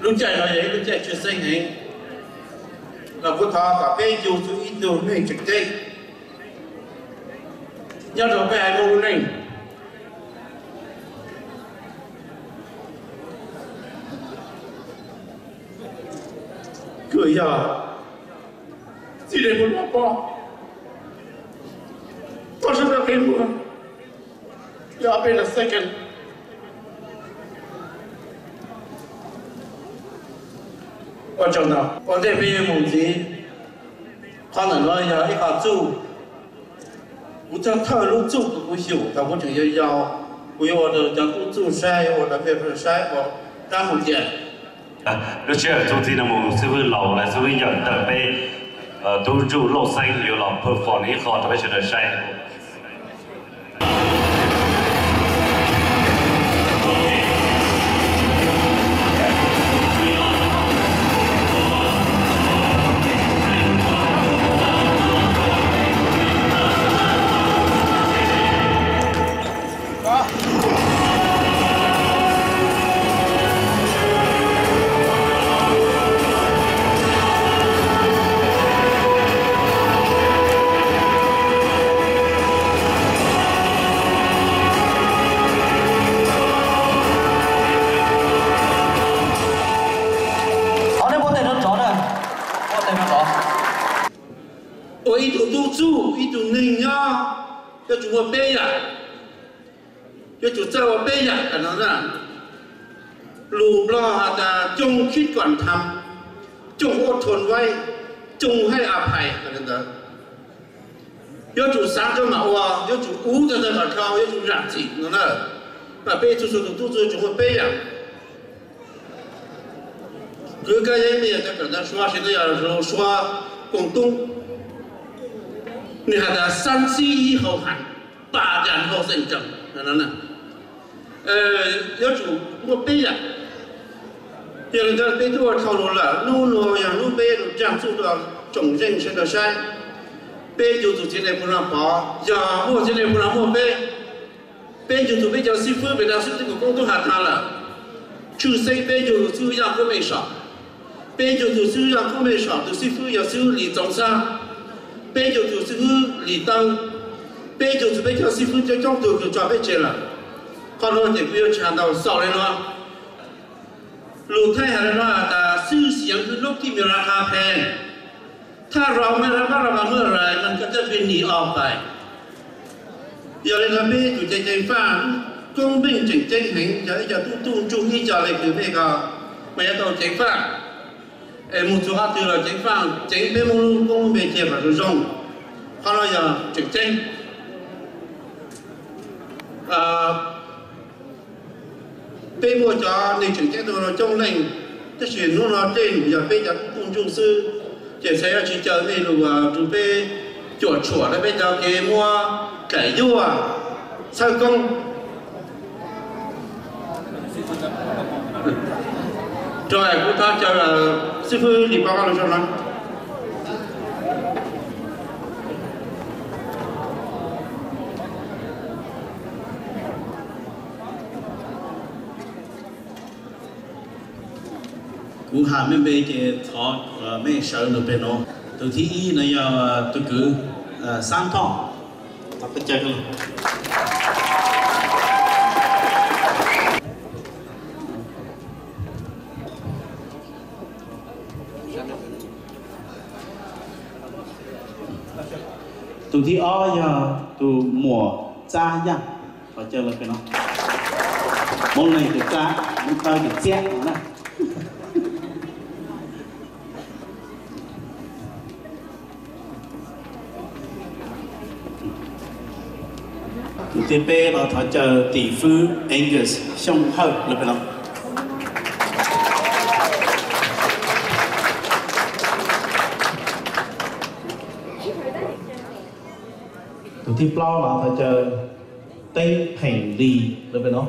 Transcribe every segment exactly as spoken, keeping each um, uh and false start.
lúc chạy nói vậy lúc chạy chưa sinh hình là cô thọ cả bé dù chú ít đồ này trực tiếp nhớ đồ bé ai mô này cười giờ gì để muốn bỏ bỏ tôi sẽ được cái mua giờ bên là second quan trọng nào quan trọng bây giờ mùng gì khoan là nói giờ ít họ chú cũng cho thợ lúc chú cũng cũng hiểu ta cũng chỉ yêu yêu cũng yêu được cho cũng chú sai hoặc là phải phải sai hoặc ra một chuyện lúc trước chúng ta là một sư phụ lâu là sư phụ nhận được về tu trụ lô xanh nhiều lòng perform ý khó ta phải chuyển đổi sai cho chúng ta bây giờ cho chúng ta bây giờ cái nó là lù lo là chung khít quản thầm chung ốt thuần vay chung hay áp hay cái đó cho chúng sáng cho mà hoa cho chúng ú cho ta mà cao cho chúng rạng chỉ nó là và bây giờ chúng ta tu chúng ta bây giờ cứ cái gì này cái cái đó xóa sẽ là rồi xóa cộng tung你还得三思以后喊，大然后生长，可能呢？呃，要主我背呀，有人在背多套路了，路路呀路背路这样做到总认识的山，背就做起来不让跑，呀摸起来不让摸背，背就做比较师傅，比较师傅这个工作还他了，出生背就修养都没少，背就做修养都没少，做师傅要修理总上。bây giờ chủ sư phụ lý tăng bây giờ chủ bây giờ sư phụ cho trong tổ của cho bây giờ là còn nó thì bây giờ chán đầu sau này nó lũ thay hay nó là sư xiang cứ lúc thì mình ra cà phêถ้าเราไม่ระมัดระวังเมื่อไรมันก็จะเป็นหนีออกไปgiờ này là bây giờ chạy chạy pha công bình chỉnh chỉnh hình giờ giờ tu tu chú ý giờ này cứ bây giờ bây giờ tàu chạy pha một số hạt từ là chính phản chính bên mông công về chè và rồi rong, họ nói giờ trực tranh, bên mua cho nên trực tranh tôi nói trong lành, cái chuyện nó nói trên giờ bây giờ cũng trung sư, chỉ sẽ chỉ chờ về rồi rồi về chuột chuột đấy bây giờ cái mua cải dưa, sao công rồi cô ta cho là sư phụ đi báo cáo cho nó cũng hà mấy bé cái thọ mấy sợ nó bên nó từ thi y này giờ tôi cứ sang thọ tập cái chơi luôn tụi thi o giờ tụi mùa cha nha và chơi là cái nó môn này tụi cha muốn chơi được chết nè tụi thi p là thọ chờ tỷ phú Angus sông hơi là cái nó tụi thi plo là phải chờ tây thành lì được với nó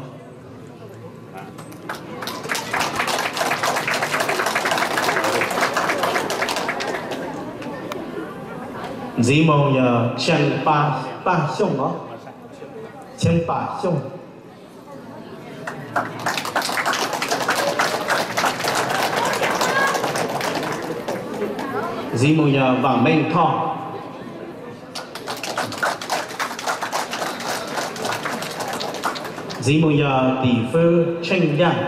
dĩ mong nhờ chân ba ba sông đó chân ba sông dì mù nhờ vàng mênh thọ dì mù nhờ tỷ phư tranh giang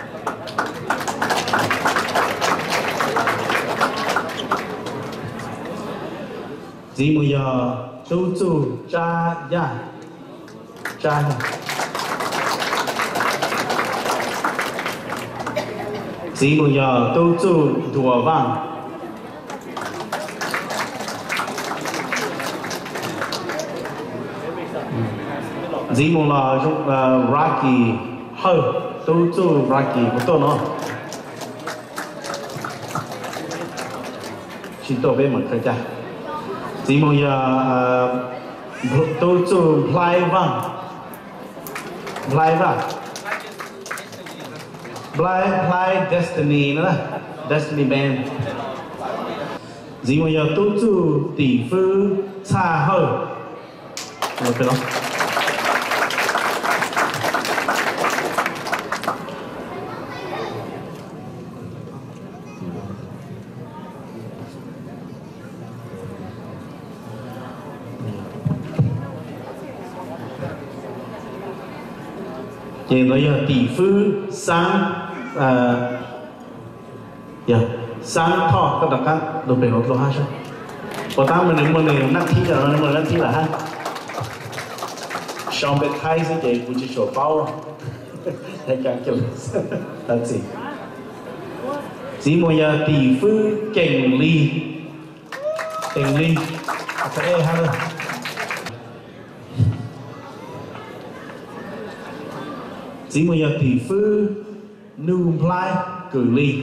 dì mù nhờ tu tu cha giang cha giang dì mù nhờ tu tu đùa vang dì mù là trong Rocky hơi tu tu Rocky một tô nó chỉ tô bên một cái cha dì mù nhờ tu tu play vang play vang play play Destiny nữa Destiny band dì mù nhờ tu tu tỷ phư xa hơi một cái đó thì bây giờ tỷ phư sáng à dạ sáng thọ các đặc căn đồ bể một lô hai sao có ta mình muốn này nát thi là nó nát thi là ha xong bên thay gì vậy cũng chỉ sổ bao hay càng kiểu là gì chỉ bây giờ tỷ phư kềnh ly kềnh ly phải ha rồi chỉ bây giờ tỷ phư nu play cử ly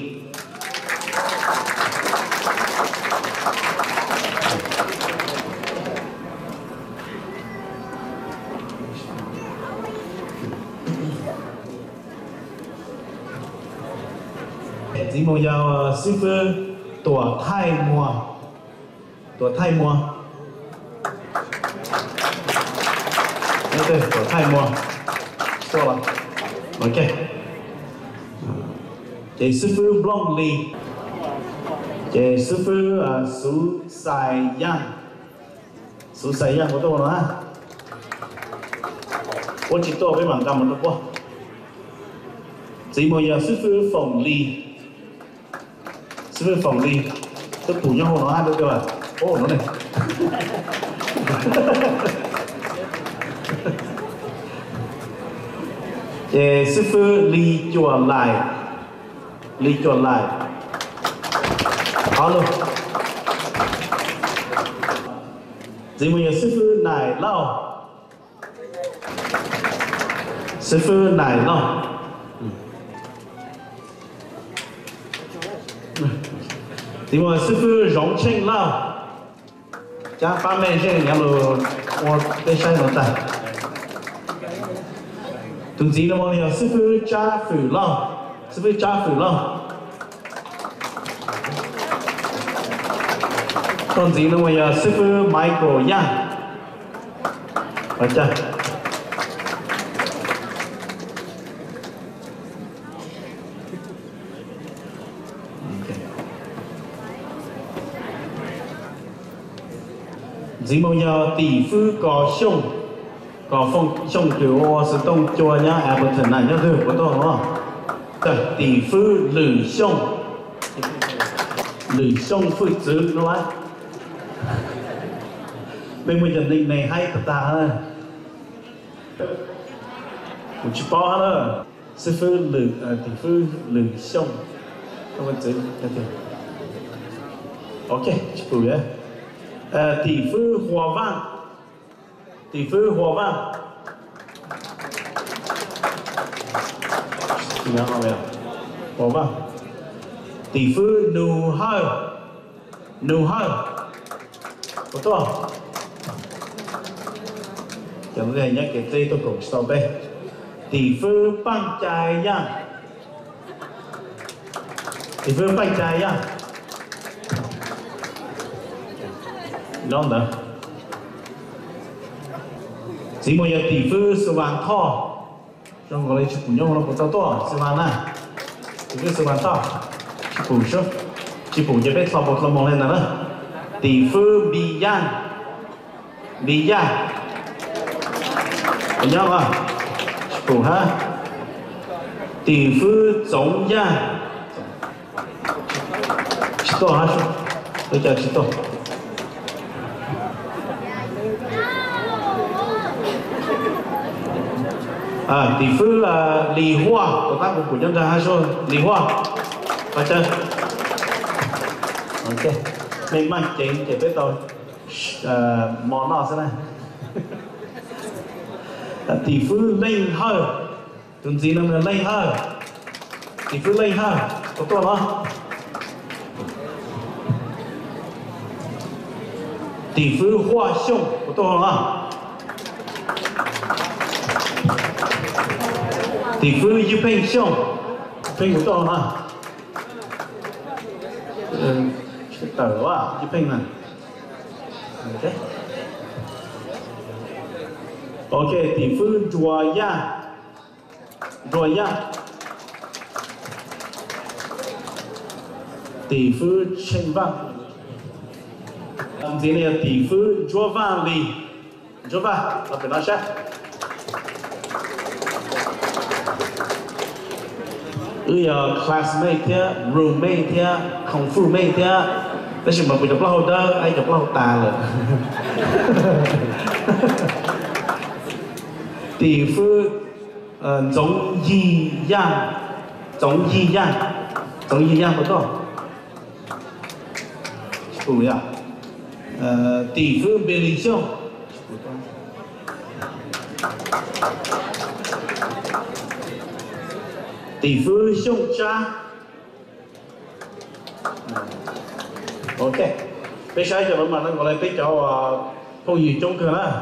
chỉ bây giờ sư phư tuổi thay mùa tuổi thay mùa đây đây tuổi thay mùa sao là ok chị sư phụ blong ly chị sư phụ su sai yang su sai yang của tôi nó ha tôi chỉ tôi với bằng cầm một quá chị bây giờ sư phụ phòng ly sư phụ phòng ly tôi phủ nhau nó hai đứa cơ à ô nó này Chị sư phụ ly chuồn lại ly chuồn lại khó luôn chị mình sư phụ này lâu sư phụ này lâu chị mình sư phụ rong chênh lâu cha ba mẹ chênh nhà lù một cái sai nó ta tu gì nó mà sư phụ cha phụ lo sư phụ cha phụ lo còn gì nó mà sư phụ Michael Yang phải chưa gì mà tỷ phú có sông có phong trong kiểu ô sử tông chùa nhá Everton này nhá thử của tôi đúng không? Tỷ phú lử sông lử sông phơi chữ nó ấy bên mình nhận định này hay thật ta hơn một chút bao hơn sư phú lử tỷ phú lử sông không có chữ ok chụp bùi á tỷ phú hòa vang tỷ phú hòa vang nhớ không vậy hòa vang tỷ phú nụ hơi nụ hơi có to chẳng lẽ nhắc cái tên tôi cũng stop đây tỷ phú băng chai yang tỷ phú băng chai yang non đó chỉ một giờ tỷ phú sư vàng thọ trong gọi là chụp nhau nó cũng tao to sư vàng này tỷ phú sư vàng thọ chụp số chụp giờ biết thọ một lần một lên nào đó tỷ phú Biyan Biyan nhớ không đủ ha tỷ phú Zhong Yan Chito ha tôi chờ Chito à tỷ phú là Lý Hoa của ta của nhân gia hai số Lý Hoa và chơi ok mình mang chuyện chỉ với tôi món nào thế này tỷ phú Linh Hơ tuần gì năm là Linh Hơ tỷ phú Linh Hơ có tôi không tỷ phú Hoa Xiong có tôi không tỷ phú Yu Peng Xiong Peng của tôi không ừ tờ quá Yu Peng này ok ok tỷ phú Chua Ya Chua Ya tỷ phú Chen Vang gì này tỷ phú Chua Vang Li Chua Vang là phải nói sao ư giờ classmate thế roommate thế không full mate thếแต่ฉันบอกไปจบเล่าเด้อไอ้จบเล่าตาเลยtỷ phú Zhong Yiyan Zhong Yiyan Zhong Yiyan có không? Đủ nhỉ? Tỷ phú Billy Xiong tỷ phú Xiong Cha ok bây giờ giờ mà nó gọi là bây giờ phong gì trong cửa đó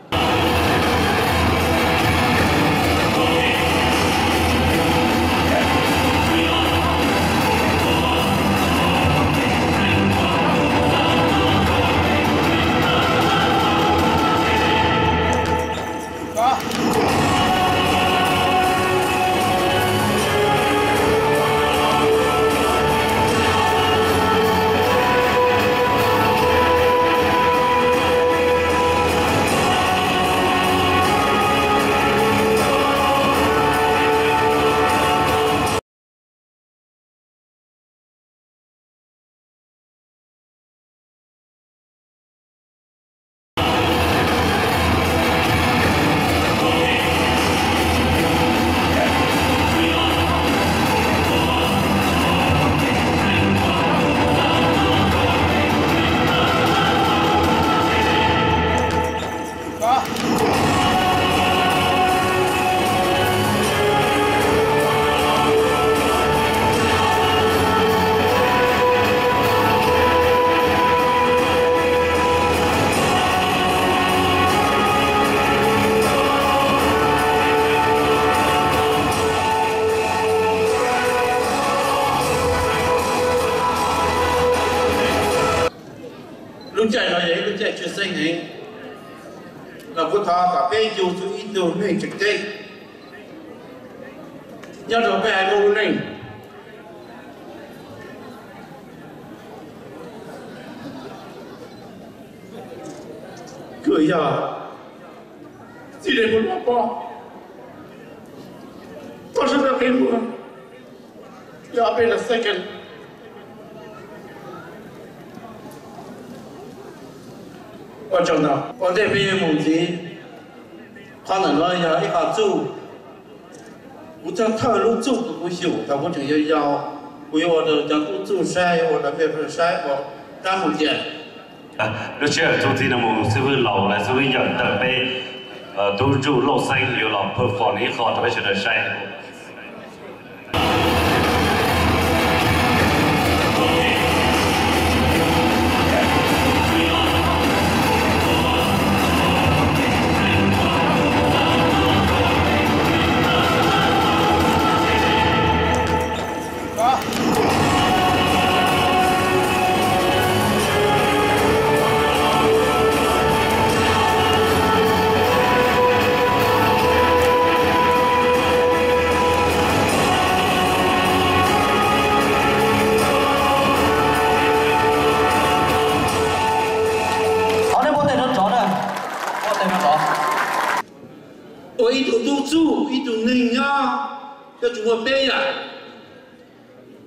lúc chạy nói vậy lúc chạy chưa sinh ấy là có thà cả cái dù sự ít đồ này trực tiếp nhớ rồi cái ai ngu này cười giờ gì để muốn bỏ bỏ tôi sẽ được cái mua giờ bên là second quan trọng nào quan trọng bây giờ một gì khoa nổi nói giờ cái khảo chú cũng cho thợ lúc chú cũng hiểu ta cũng chỉ要要我有的叫都注筛我的配分筛我干不见 lúc trước chúng ta là một sư phụ lão là sư phụ nhận tờ bê tu trụ lô xanh liệu là perform ý khó ta phải chuyển đổi sai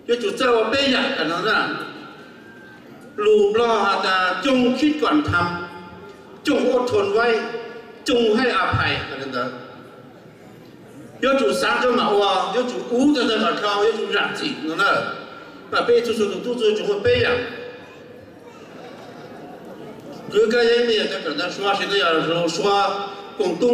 cho chủเจ้าเป้ยกันนั่นน่ะรูปล่ออาจจะจงคิดก่อนทำจงอดทนไว้จงให้อภัยกันนั่นนะ要主三个嘛哇，要主五个在那靠，要主染指，喏那，那背出出都都做怎么背呀？各个人民在跟他说现在有时候说广东，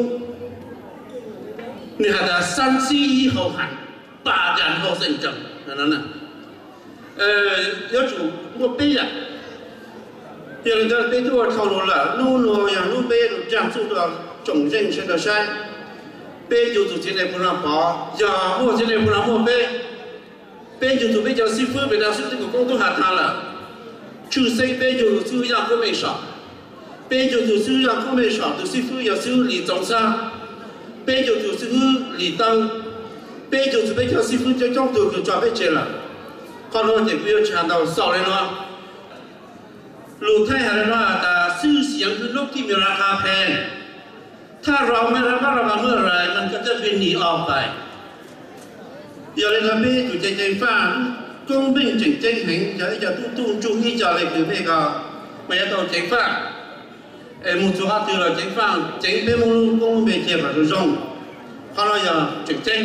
你看他三十一号喊，八然后生长，喏那，呃，要主我背呀，有人家背多靠路了，路路样路背路这样做到总认识的山。背就做这类不让跑，呀，我这类不让我背，背就做比较师傅，比较师傅这个工作还谈了，出生背就做样都没少，背就做做样都没少，做师傅要收礼中山，背就做师傅礼当，背就做比较师傅这种都就准备接了，看到这个要强到少人了，路太还是话的收钱คือลูกที่มีราคาแพงถ้าเราไม่ระมัดระวังเมื่อไรมันก็จะบินหนีออกไปอย่าเลยนะพี่จุดใจใจฟ้าก้งบิ่งเจ๋งเจ๋งเห็นอย่าอย่าตุ้งตุ้งจุ้งที่จะอะไรคือพี่ก็ไม่要到เจ๋งฟ้าเอ็มมุจุฮัตตัวเราเจ๋งฟ้าเจ๋งเป็นมุลุก้งเป็นเทียบกับจุจงเขาเราอย่าเจ๋งเจ๋ง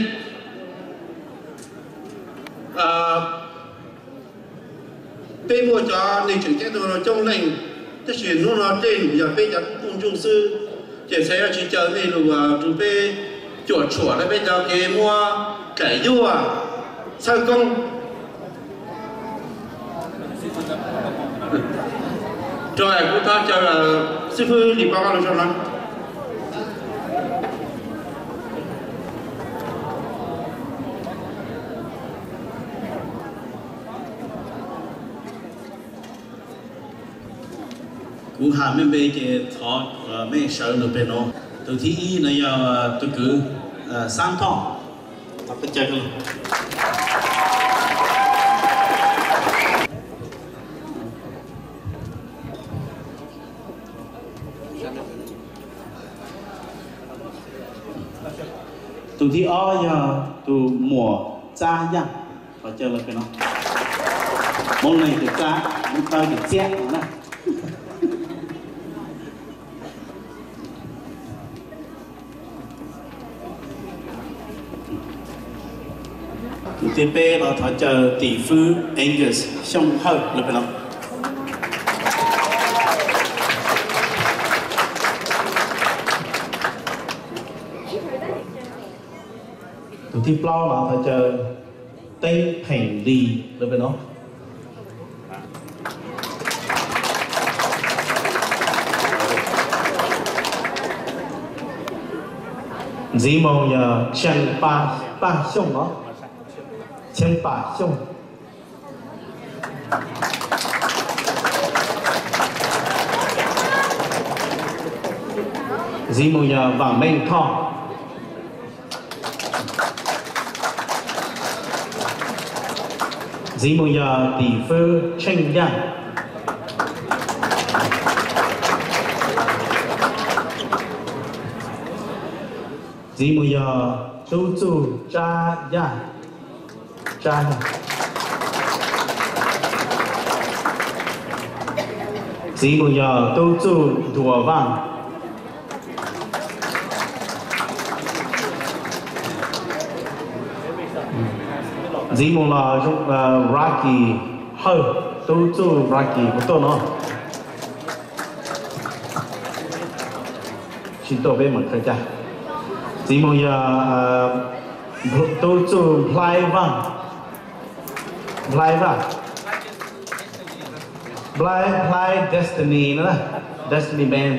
อ่าเป็นมัวจอในเจ๋งเจ๋งตัวเราจงเล่งจะเสียนู้นเราเจ๋งอย่าเป็นอย่าตุ้งจุ้งซื้อchỉ thấy là chỉ chờ mấy lúc tụi bé chuột chuột đấy bây giờ cái mua cải dưa sao công rồi cô ta chờ là sư phụ đi báo cáo cho nó cú hà mấy bé cái thọ mấy sợ nó bên nó từ thi y này giờ tôi cứ sáng thọ tập cái chơi luôn từ thi o giờ từ mùa cha nhá và chơi là bên nó môn này từ cha môn tay từ che này tiếp bé là thọ chờ tỷ phú Angus sông hơi là phải không? Tụi tiếp lo là thọ chờ tây thành lì là phải không? Dĩ mong giờ chân ba ba sông đó chân bà sông dĩ mong giờ vàng mênh thọ dĩ mong giờ tỷ phú tranh đăng dĩ mong giờ tu tu cha ya cha dĩ mong giờ tu tu đùa vang dĩ mong là trong Rocky hơi tu tu Rocky của tôi nó chỉ tôi biết một cái cha dĩ mong giờ tu tu play vang play vang play play destiny nữa destiny band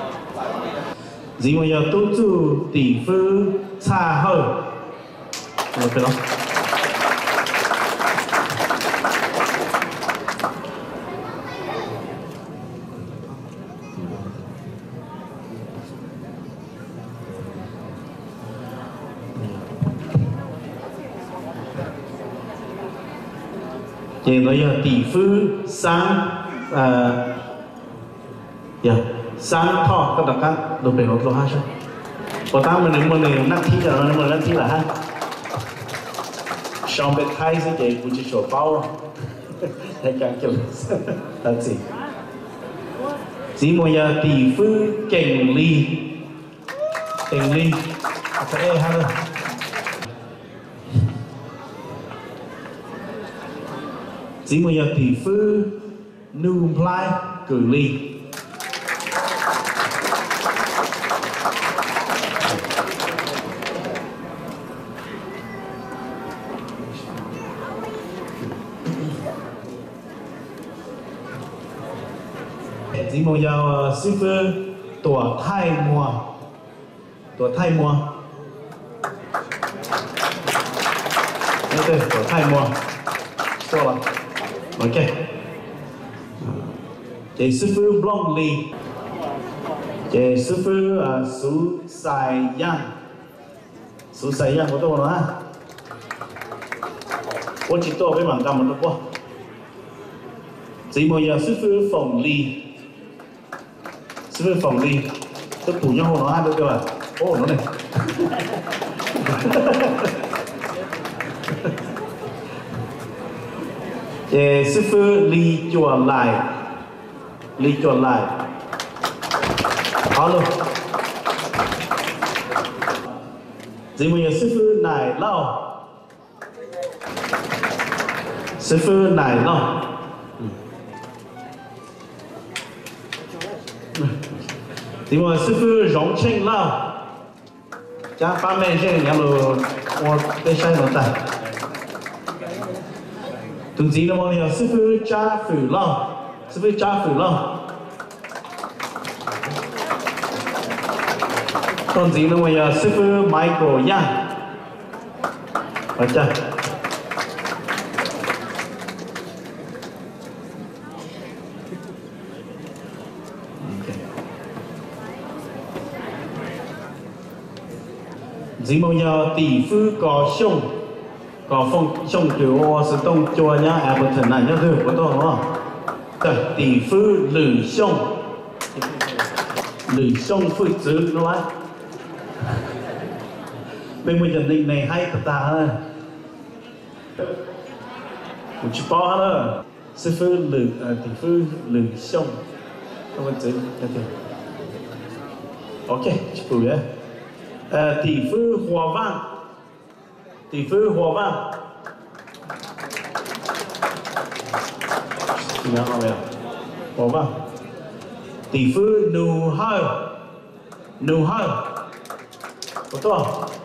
dĩ mong giờ tu tu tỷ phú xa hơi được phải không? Thì bây giờ tỷ phú sáng à dạ sáng thọ các đặc các đồ bể lột lô ha sao? Có ta mình mình mình nát thi rồi mình nát thi là ha. trong bên Thái sẽ chạy cũng chỉ sổ bao hay càng kiểu là gì chỉ một giờ tỷ phú kềnh ly kềnh ly sẽ hay hơn chỉ một giờ tỷ phú nu plai cử ly chỉ một giờ sư phụ tuổi thay mùa tuổi thay mùa đây đây tuổi thay mùa sao là ok chị sư phụ blong ly chị sư phụ su sai yang su sai yang của tôi nữa ha tôi chỉ tôi với bạn cầm một lúc chỉ một giờ sư phụ phòng ly sư phụ phòng ly tôi phủ nhau nó hai đứa cơ à ô nó này Để sư phụ ly chùa lại ly chùa lại đó luôn chỉ một giờ sư phụ này lau sư phụ này lau thì mà sư phụ rong chênh lao cha ba mẹ chênh nhà lô我在山上带总之呢我们师傅家父lao sư phụ cha父lao tổng之呢我们sư phụ Michael Yang và cha chỉ một giờ tỷ phú có sông có phong sông kiểu ô sẽ đông chùa nhá Everton này nhá thử của tôi đúng không? Tỷ phú lử sông lử sông phơi chữ đúng không? Bên mình nhận định này hay thật ta hơn một chút bao hơn sư phú lử tỷ phú lử sông không có chữ ok chụp bùi đấy tỷ phú Hòa Vang tỷ phú Hòa Vang nhớ không vậy Hòa Vang tỷ phú Nụ Hơi Nụ Hơi có to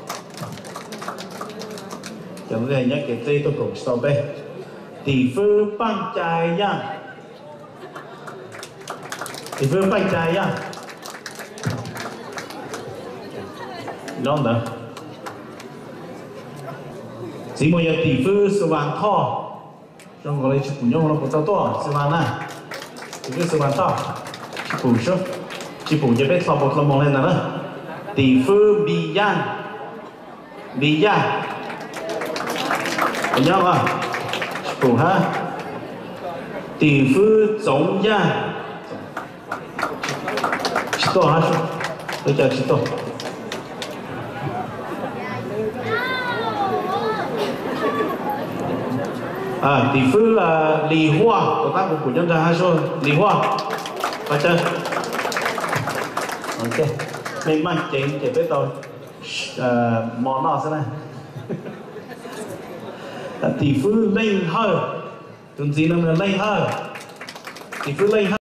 chẳng này nhắc cái tên tôi cũng sau đây tỷ phú Bang Chai Yang tỷ phú Bang Chai Yang ngon đó chỉ một giờ tỷ phú sư vàng thọ trong gọi là chụp nhau nó có tao to sư vàng này tỷ phú sư vàng thọ chụp bù số chụp bù cho biết sau một lần một lên nữa tỷ phú Bì Yang Bì Yang thấy nhau không chụp bù ha tỷ phú Giống Yang chụp to ha chụp tôi chờ chụp to à tỷ phú là Lý Hoa của tác của nhân gia hai số Lý Hoa phải chưa ok mình mang chuyện để biết tôi món nào thế này tỷ phú Linh Hơi tuần gì năm là Linh Hơi tỷ phú Linh Hơi